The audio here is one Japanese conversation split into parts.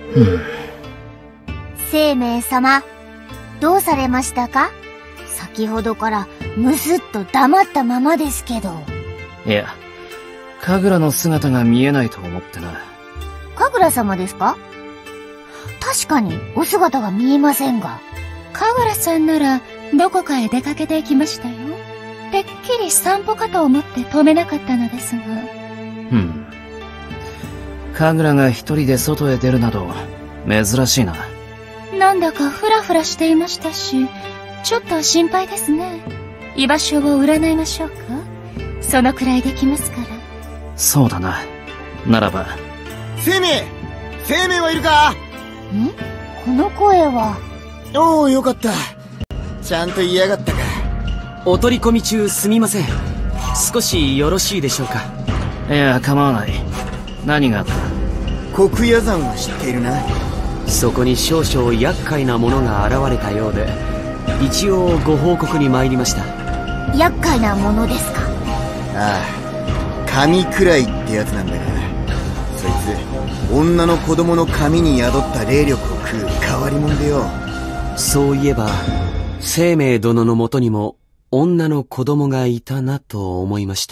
生命様、どうされましたか？先ほどからむすっと黙ったままですけど。 いや、神楽の姿が見えないと思ってな。 神楽様ですか？確かにお姿が見えませんが。 神楽さんならどこかへ出かけていきましたよ。てっきり散歩かと思って止めなかったのですが。 神楽が一人で外へ出るなど珍しいな。 なんだかフラフラしていましたし、ちょっと心配ですね。居場所を占いましょうか？そのくらいできますから。 そうだな。ならば。 生命はいるか？ この声は。 おお、よかった。ちゃんと言いやがったか。 お取り込み中すみません。少しよろしいでしょうか？ いや、構わない。何があった？ 黒夜山は知っているな。 そこに少々厄介なものが現れたようで、一応ご報告に参りました。 厄介なものですか？ ああ、神くらいってやつなんだが、そいつ女の子供の髪に宿った霊力を食う変わり者でよ。 そういえば生命殿のもとにも女の子供がいたなと思いまして。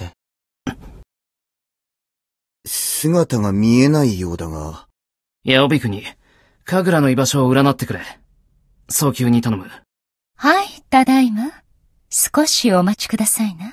姿が見えないようだが。 八尾国、神楽の居場所を占ってくれ。早急に頼む。 はい、ただいま。少しお待ちくださいな。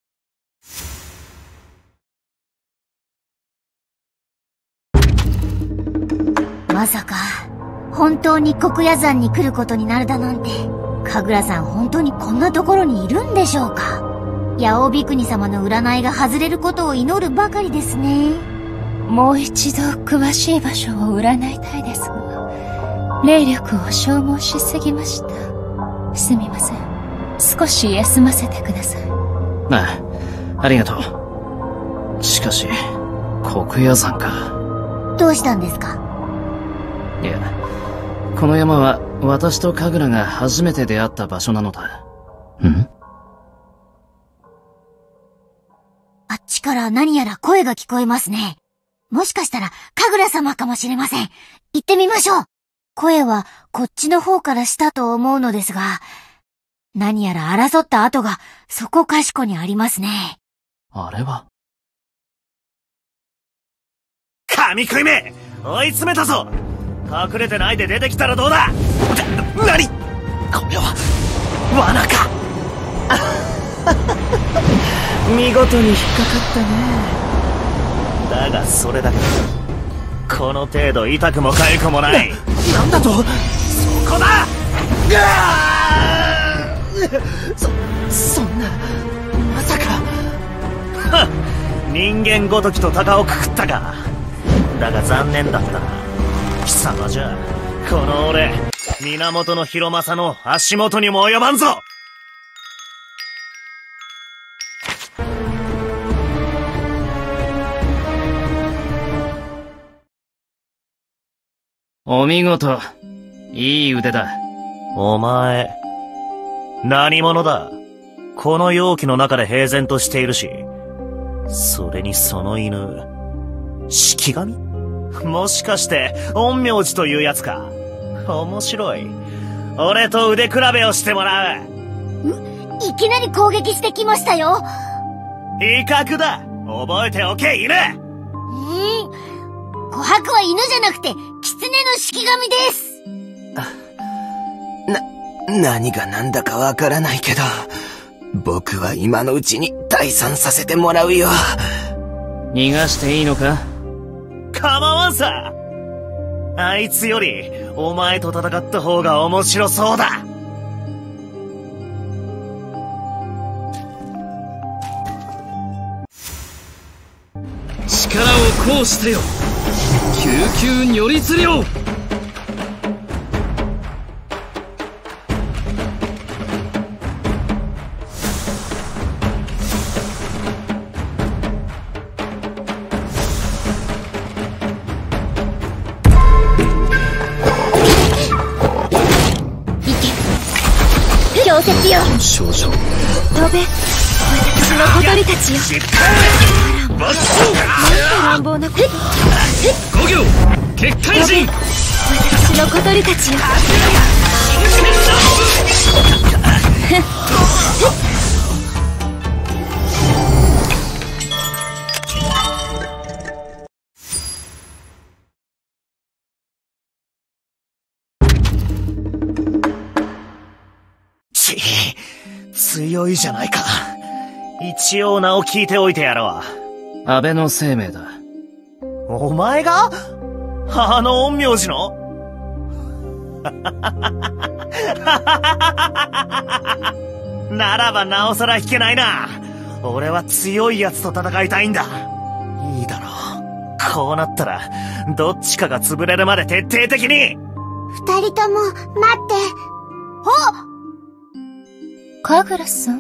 まさか本当に黒夜山に来ることになるだなんて。神楽さん本当にこんなところにいるんでしょうか？八尾ビクニ様の占いが外れることを祈るばかりですね。 もう一度詳しい場所を占いたいですが、霊力を消耗しすぎました。すみません。少し休ませてください。 ああ、ありがとう。しかし、黒夜山か。 どうしたんですか？ いや、この山は私と神楽が初めて出会った場所なのだ。 あっちから何やら声が聞こえますね。もしかしたら神楽様かもしれません。行ってみましょう。声はこっちの方からしたと思うのですが、何やら争った跡がそこかしこにありますね。 あれは神食いめ、追い詰めたぞ。隠れてないで出てきたらどうだ。何これは罠か。 見事に引っかかったね。 だがそれだけこの程度痛くも痒くもない。 なんだと？ そこだ。 そんな、まさか。 人間ごときと鷹をくくったか。だが残念だったな。貴様じゃこの俺源広正の足元にも及ばんぞ。 お見事。いい腕だ。 お前何者だ。この容器の中で平然としているし、それにその犬、式神？もしかして陰陽師というやつか。面白い。俺と腕比べをしてもらう。 いきなり攻撃してきましたよ。 威嚇だ。覚えておけ、犬。 琥珀は犬じゃなくて狐の式神です。 何が何だかわからないけど、僕は今のうちに退散させてもらうよ。 逃がしていいのか？ 構わんさ。あいつよりお前と戦った方が面白そうだ。 力を行使せよ。救急如律令。 氷雪よ。 少女。 飛べ。私の小鳥たちよ。なんて乱暴なこと。 五行結界陣。 私の小鳥たちよ。 強いじゃないか。一応名を聞いておいてやろう。安倍の生命だ。 お前があの陰陽師のならばなおさら引けないな。俺は強い奴と戦いたいんだ。いいだろう。こうなったら、どっちかが潰れるまで徹底的に。 二人とも、待って。 神楽さん？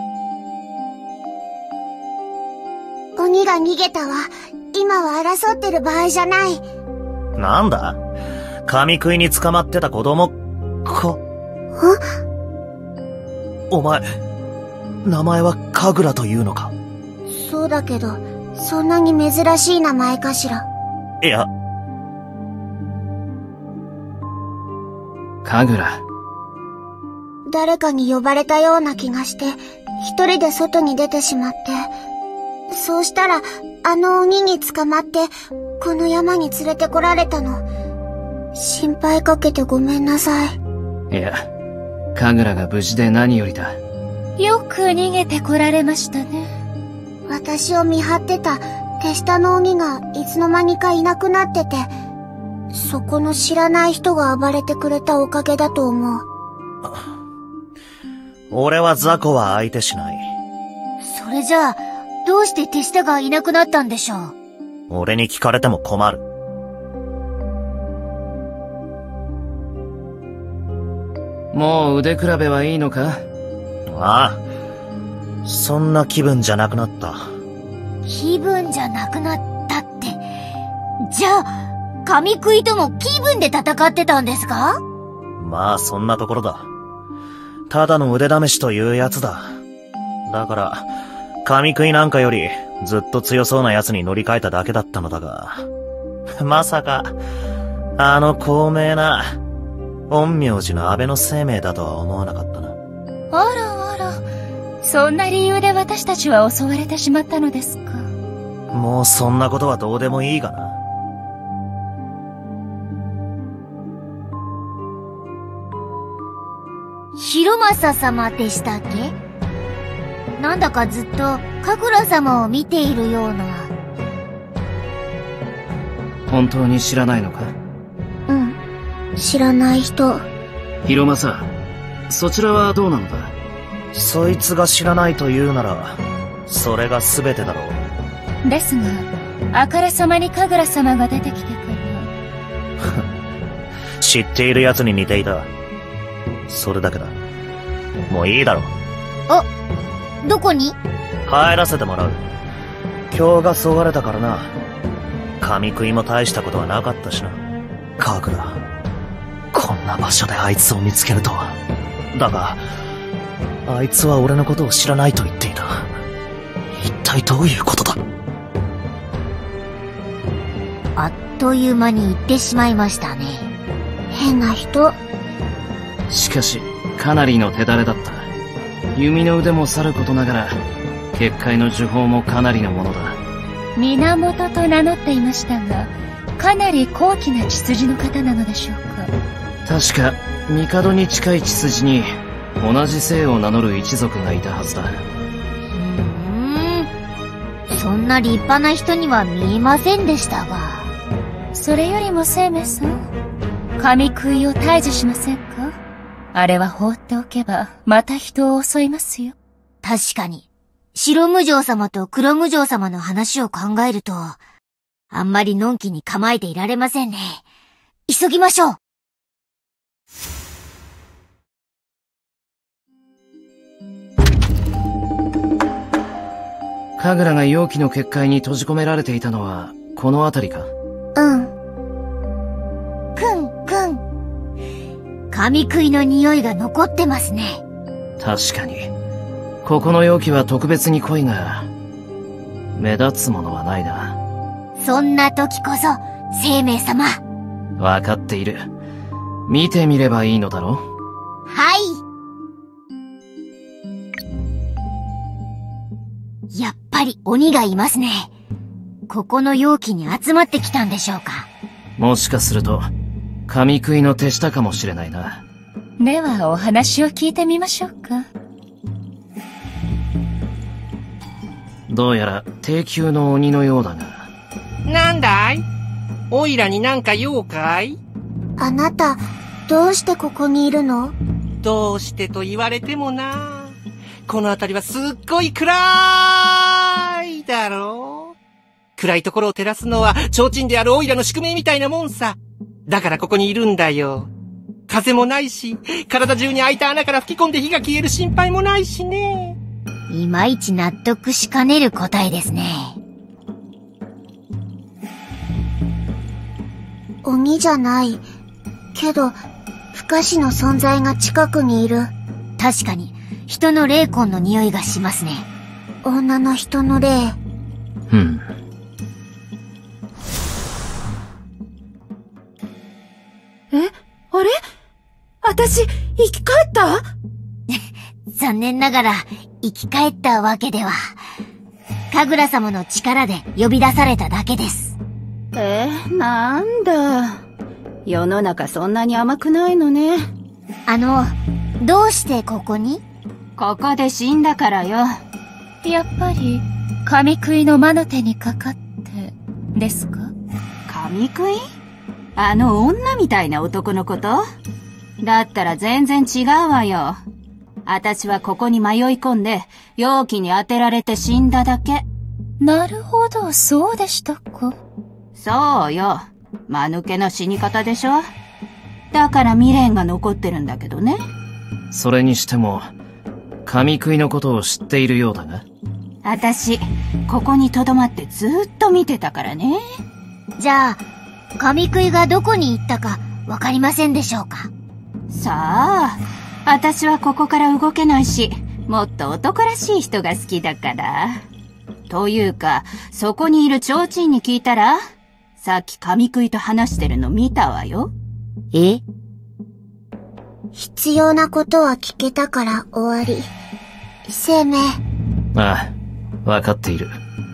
鬼が逃げたわ。今は争ってる場合じゃない。 なんだ？神食いに捕まってた子供か？お前、名前は神楽というのか？ そうだけど、そんなに珍しい名前かしら。 いや。 神楽。 誰かに呼ばれたような気がして、一人で外に出てしまって。そうしたら、あの鬼に捕まって、この山に連れてこられたの。心配かけてごめんなさい。 いや、神楽が無事で何よりだ。 よく逃げてこられましたね。 私を見張ってた手下の鬼がいつの間にかいなくなってて、そこの知らない人が暴れてくれたおかげだと思う。 俺は雑魚は相手しない。 それじゃあ、どうして手下がいなくなったんでしょう？ 俺に聞かれても困る。 もう腕比べはいいのか？ ああ。そんな気分じゃなくなった。 気分じゃなくなったって。じゃあ、神食いとも気分で戦ってたんですか？ まあそんなところだ。ただの腕試しというやつだ。だから、神食いなんかよりずっと強そうな奴に乗り換えただけだったのだが、まさか、あの高名な、陰陽師の安倍の生命だとは思わなかったな。 あらあら、そんな理由で私たちは襲われてしまったのですか？ もうそんなことはどうでもいいがな。 広政様でしたっけ？なんだかずっと神楽様を見ているような。 本当に知らないのか？ うん、知らない人。 広政、そちらはどうなのだ？ そいつが知らないと言うなら、それが全てだろう。ですが、あからさまに神楽様が出てきてから。 知っている奴に似ていた。それだけだ。もういいだろう。 どこに？ 帰らせてもらう。今日がそがれたからな。神食いも大したことはなかったしな。神楽。こんな場所であいつを見つけるとは。だが、あいつは俺のことを知らないと言っていた。一体どういうことだ？ あっという間に行ってしまいましたね。変な人。 しかし、かなりの手だれだった。弓の腕もさることながら、結界の呪法もかなりのものだ。 源と名乗っていましたが、かなり高貴な血筋の方なのでしょうか。 確か、帝に近い血筋に、同じ姓を名乗る一族がいたはずだ。 そんな立派な人には見えませんでしたが。 それよりも生命さん、神食いを退治しませんか？あれは放っておけば、また人を襲いますよ。 確かに、白無常様と黒無常様の話を考えると、あんまりのんきに構えていられませんね。急ぎましょう。 神楽が容器の結界に閉じ込められていたのは、この辺りか？ うん。神食いの匂いが残ってますね。 確かに。ここの容器は特別に濃いが、目立つものはないな。 そんな時こそ、生命様。 わかっている。 見てみればいいのだろ？ はい。やっぱり鬼がいますね。ここの容器に集まってきたんでしょうか。 もしかすると、神食いの手下かもしれないな。 ではお話を聞いてみましょうか。 どうやら低級の鬼のようだが。 なんだい？おいらになんか用かい？ あなた、どうしてここにいるの？ どうしてと言われてもな。この辺りはすっごい暗いだろう？暗いところを照らすのは提灯であるおいらの宿命みたいなもんさ。だからここにいるんだよ。風もないし、体中に開いた穴から吹き込んで火が消える心配もないしね。 いまいち納得しかねる答えですね。鬼じゃない。けど、不可視の存在が近くにいる。確かに、人の霊魂の匂いがしますね。女の人の霊。 あれ？私、生き返った？ 残念ながら、生き返ったわけでは。神楽様の力で呼び出されただけです。 なんだ。世の中そんなに甘くないのね。 どうしてここに？ ここで死んだからよ。 やっぱり、神食いの魔の手にかかって、ですか？ 神食い？あの女みたいな男のこと？だったら全然違うわよ。私はここに迷い込んで、容器に当てられて死んだだけ。 なるほど、そうでしたか。 そうよ。間抜けな死に方でしょ？だから未練が残ってるんだけどね。 それにしても、神食いのことを知っているようだが。 私、ここに留まってずーっと見てたからね。 じゃあ、神食いがどこに行ったかわかりませんでしょうか？ さあ、私はここから動けないし、もっと男らしい人が好きだから。というか、そこにいる提灯に聞いたら、さっき神食いと話してるの見たわよ。 え？必要なことは聞けたから終わり。生命。 ああ、わかっている。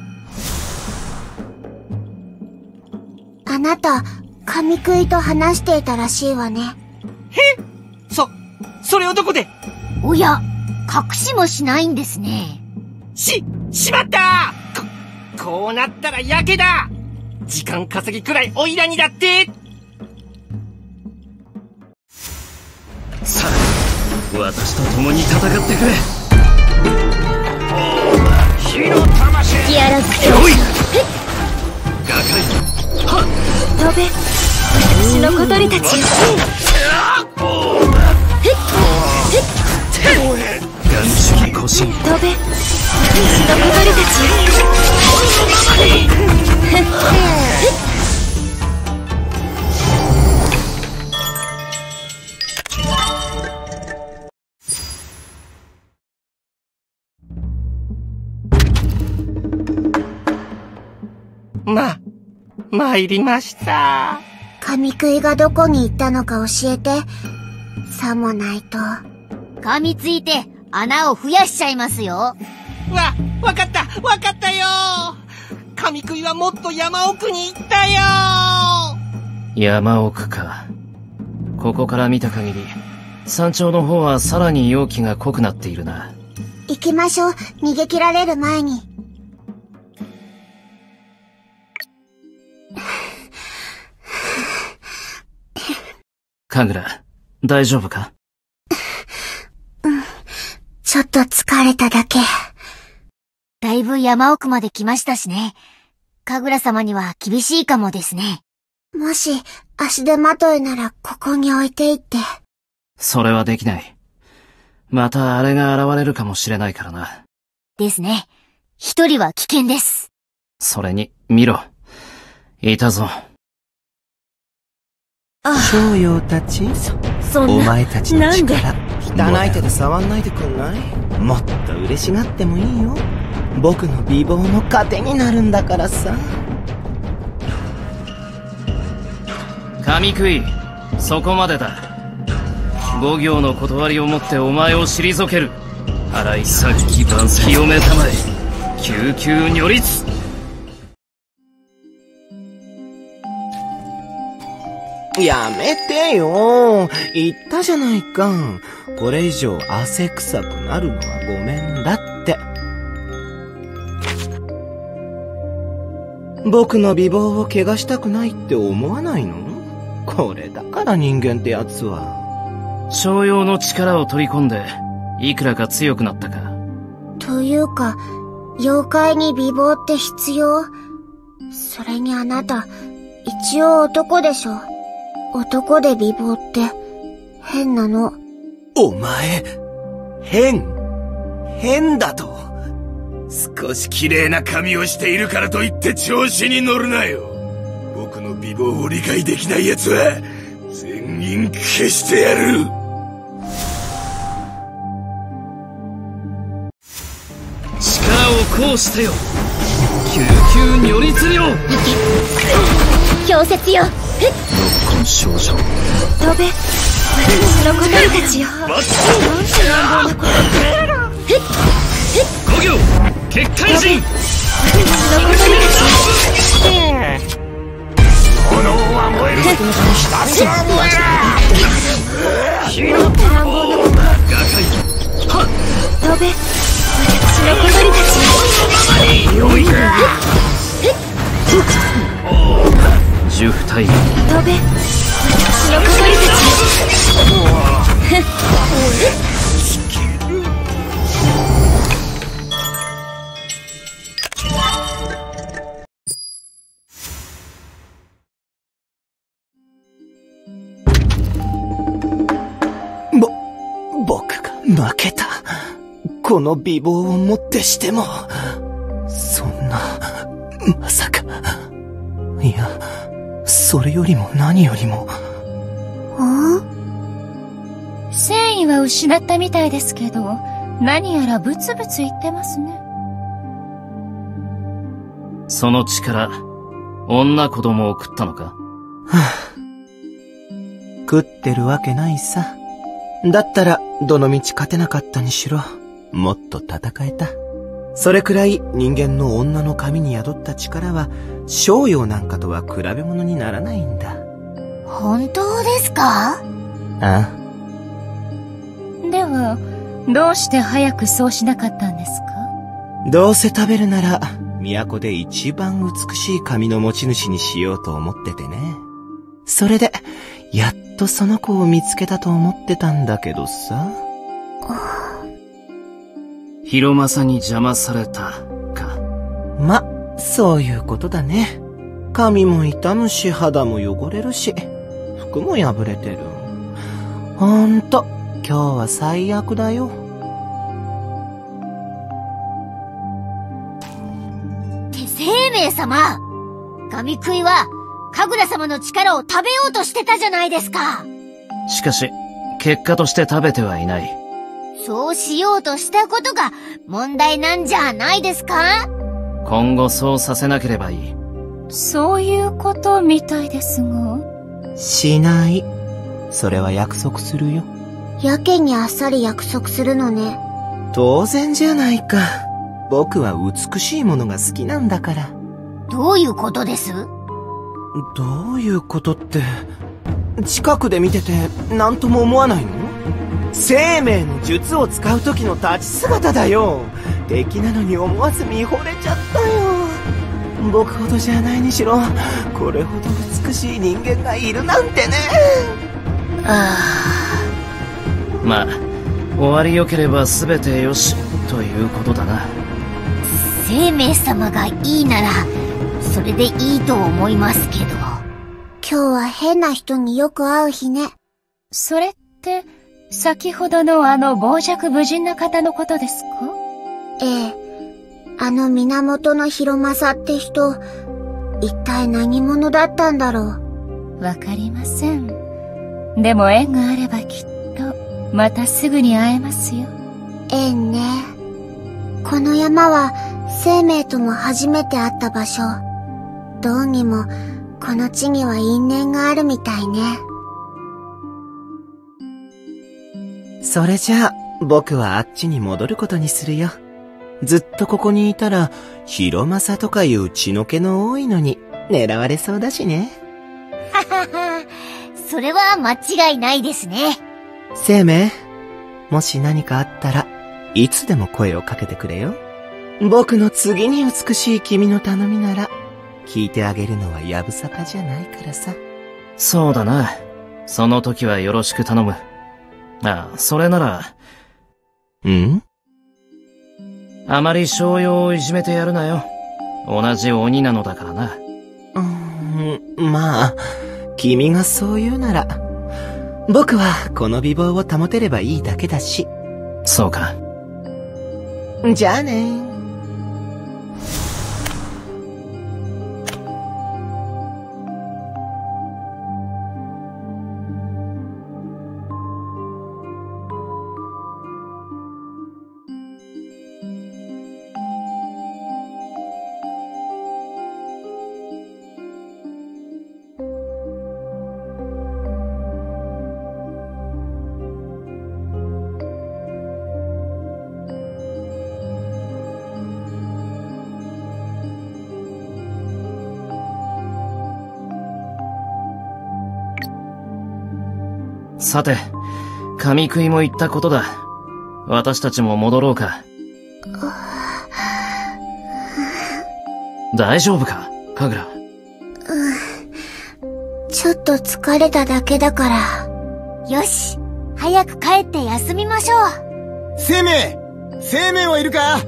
あなた、神食いと話していたらしいわね。 それをどこで？ おや、隠しもしないんですね。 しまったー！こうなったらやけだ！時間稼ぎくらいオイラにだって！ さあ、私と共に戦ってくれ！火の魂！ ギアラックス。 ガカイ！はっ！ 飛べ！私の小鳥たち！ ガン主義孤身！ 飛べ！私の小鳥たち！ 参りました。 神食いがどこに行ったのか教えて。さもないと。噛みついて穴を増やしちゃいますよ。 わかったよ。神食いはもっと山奥に行ったよ。 山奥か。ここから見た限り、山頂の方はさらに容器が濃くなっているな。 行きましょう。逃げ切られる前に。 神楽、大丈夫か？ ちょっと疲れただけ。だいぶ山奥まで来ましたしね。神楽様には厳しいかもですね。もし、足手まといならここに置いていって。 それはできない。またあれが現れるかもしれないからな。 ですね。一人は危険です。 それに、見ろ。いたぞ。 商用たち、 そんな。 お前たちの力、 汚い手で触んないでくんない？ もっと嬉しがってもいいよ。僕の美貌の糧になるんだからさ。 神食い、 そこまでだ。5行の断りをもってお前を退ける。洗い殺気万世、清めたまえ。救急如律。 やめてよ。言ったじゃないか。これ以上汗臭くなるのはごめんだって。僕の美貌を汚したくないって思わないの？これだから人間ってやつは。 商用の力を取り込んで、いくらか強くなったか。 というか、妖怪に美貌って必要？それにあなた、一応男でしょ。男で美貌って、変なの。 お前、変だと。少し綺麗な髪をしているからといって調子に乗るなよ。僕の美貌を理解できない奴は、全員消してやる。 力を行使せよ。救急如律よ。 氷雪よ。 ノッコン少女。 飛べ。私の小鳥たちよ。なんて乱暴なこと。 5行結界人。 私の小鳥たち。 炎は燃える。下は燃える。火の乱暴なこと。飛べ。私の小鳥たち。 良いか。 10体。 飛べ。私の小鳥たち。 僕が負けた。この美貌をもってしても、そんな、まさか。いや、それよりも何よりも。 戦意は失ったみたいですけど、何やらブツブツ言ってますね。 その力、女子供を食ったのか？ 食ってるわけないさ。だったら、どの道勝てなかったにしろ、もっと戦えた。それくらい人間の女の髪に宿った力は、商用なんかとは比べ物にならないんだ。 本当ですか？ ああ。 では、どうして早くそうしなかったんですか？ どうせ食べるなら、都で一番美しい髪の持ち主にしようと思っててね。それで、やっとその子を見つけたと思ってたんだけどさ。 広政に邪魔された、か。 ま、そういうことだね。髪も傷むし、肌も汚れるし、服も破れてる。ほんと、今日は最悪だよ。 手生命様！神食いは、神楽様の力を食べようとしてたじゃないですか。 しかし、結果として食べてはいない。 そうしようとしたことが問題なんじゃないですか？ 今後そうさせなければいい。 そういうことみたいですが。 しない。それは約束するよ。 やけにあっさり約束するのね。 当然じゃないか。僕は美しいものが好きなんだから。 どういうことです？ どういうことって、近くで見てて何とも思わないの？生命の術を使う時の立ち姿だよ。敵なのに思わず見惚れちゃったよ。僕ほどじゃないにしろ、これほど美しい人間がいるなんてね。 まあ、終わりよければ全てよし、ということだな。 生命様がいいなら、それでいいと思いますけど。今日は変な人によく会う日ね。 それって、先ほどのあの傍若無人な方のことですか？ ええ。あの源の広政って人、一体何者だったんだろう。 わかりません。でも縁があればきっと、またすぐに会えますよ。 縁ね。この山は、生命とも初めて会った場所。どうにも、この地には因縁があるみたいね。 それじゃあ、僕はあっちに戻ることにするよ。ずっとここにいたら、広政とかいう血の気の多いのに狙われそうだしね。 ははは、それは間違いないですね。 生命、もし何かあったらいつでも声をかけてくれよ。僕の次に美しい君の頼みなら聞いてあげるのはやぶさかじゃないからさ。 そうだな。その時はよろしく頼む。ああ、それなら。 ん？ あまり商用をいじめてやるなよ。同じ鬼なのだからな。 まあ、君がそう言うなら、僕はこの美貌を保てればいいだけだし。 そうか。 じゃあね。 さて、神食いも言ったことだ。私たちも戻ろうか。大丈夫か、神楽。 ちょっと疲れただけだから。よし、早く帰って休みましょう。 生命はいるか？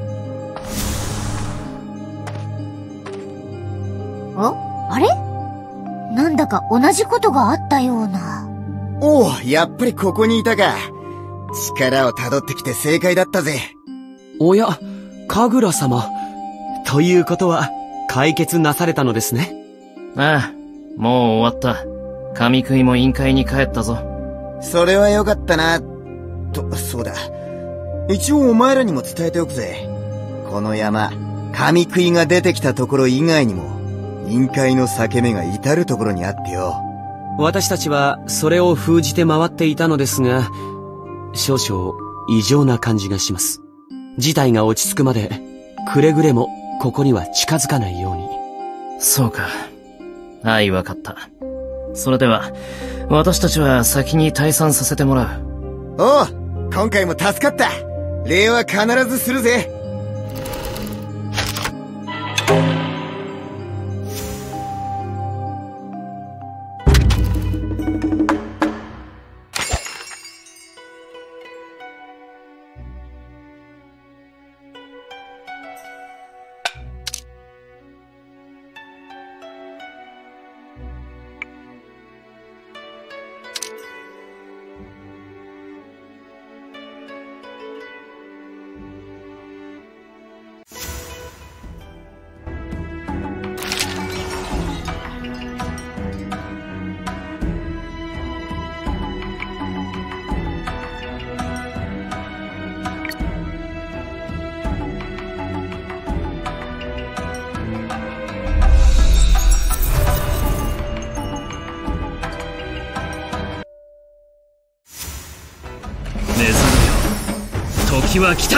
あれ？なんだか同じことがあったような。 おお、やっぱりここにいたか。力を辿ってきて正解だったぜ。 おや、神楽様。ということは、解決なされたのですね。 ああ、もう終わった。神食いも委員会に帰ったぞ。 それはよかったな。そうだ。一応お前らにも伝えておくぜ。この山、神食いが出てきたところ以外にも、委員会の裂け目が至るところにあってよ。 私たちはそれを封じて回っていたのですが、少々異常な感じがします。事態が落ち着くまで、くれぐれもここには近づかないように。 そうか。はい、わかった。それでは、私たちは先に退散させてもらう。 おう、今回も助かった。礼は必ずするぜ。 時は来た。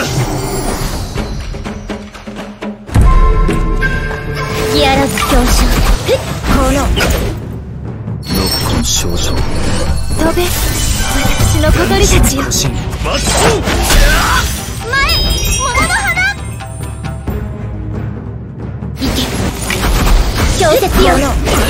ギアラス教書、このノッコン少女、 飛べ、私の小鳥たちよ。前、桃の花。行け、氷雪よ。